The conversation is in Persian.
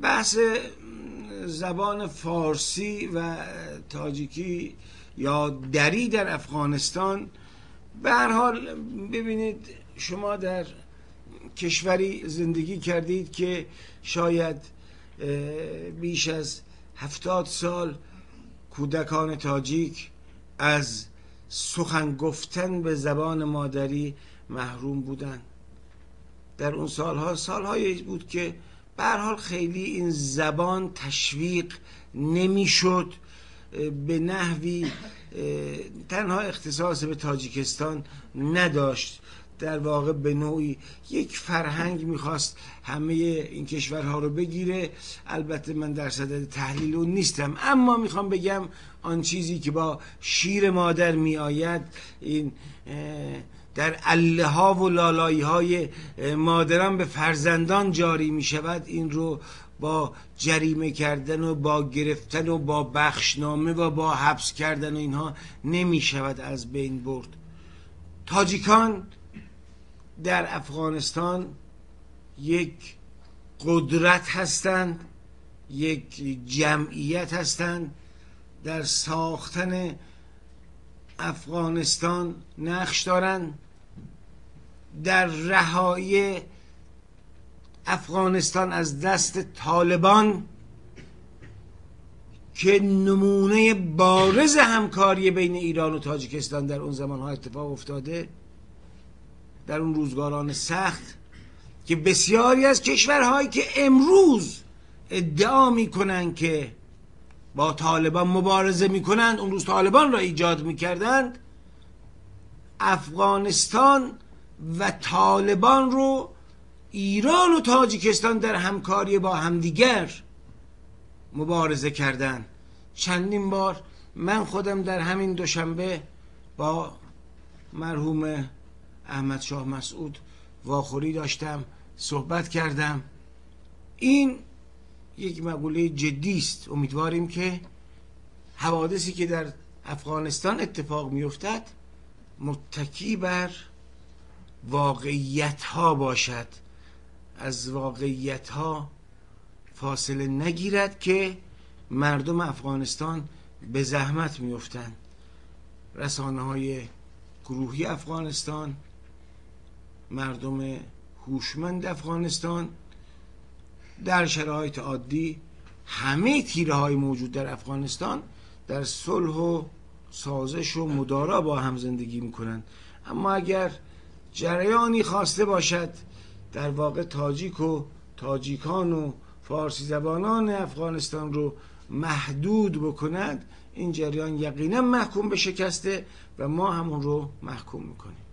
بحث زبان فارسی و تاجیکی یا دری در افغانستان، به هر حال ببینید شما در کشوری زندگی کردید که شاید بیش از 70 سال کودکان تاجیک از سخن گفتن به زبان مادری محروم بودند. در اون سالهایی بود که به هر حال خیلی این زبان تشویق نمیشد، به نحوی تنها اختصاص به تاجیکستان نداشت، در واقع به نوعی یک فرهنگ میخواست همه این کشورها رو بگیره. البته من در صدد تحلیل اون نیستم، اما میخوام بگم آن چیزی که با شیر مادر میآید، این در اله ها و لالایی های مادران به فرزندان جاری می شود، این رو با جریمه کردن و با گرفتن و با بخشنامه و با حبس کردن و اینها نمی شود از بین برد. تاجیکان در افغانستان یک قدرت هستند، یک جمعیت هستند، در ساختن افغانستان نقش دارند، در رهایی افغانستان از دست طالبان که نمونه بارز همکاری بین ایران و تاجیکستان در اون زمانها اتفاق افتاده، در اون روزگاران سخت که بسیاری از کشورهایی که امروز ادعا میکنن که با طالبان مبارزه میکنند، اون روز طالبان را ایجاد میکردند. افغانستان و طالبان رو ایران و تاجیکستان در همکاری با همدیگر مبارزه کردند. چندین بار من خودم در همین دوشنبه با مرحوم احمد شاه مسعود واخوری داشتم، صحبت کردم. این یک مقوله جدی است. امیدواریم که حوادثی که در افغانستان اتفاق میافتد متکی بر واقعیت ها باشد، از واقعیت ها فاصله نگیرد که مردم افغانستان به زحمت میافتند. رسانه های گروهی افغانستان، مردم هوشمند افغانستان، در شرایط عادی همه تیره های موجود در افغانستان در صلح و سازش و مدارا با هم زندگی میکنند. اما اگر جریانی خواسته باشد در واقع تاجیک و تاجیکان و فارسی زبانان افغانستان رو محدود بکند، این جریان یقینا محکوم به شکسته و ما همون رو محکوم میکنیم.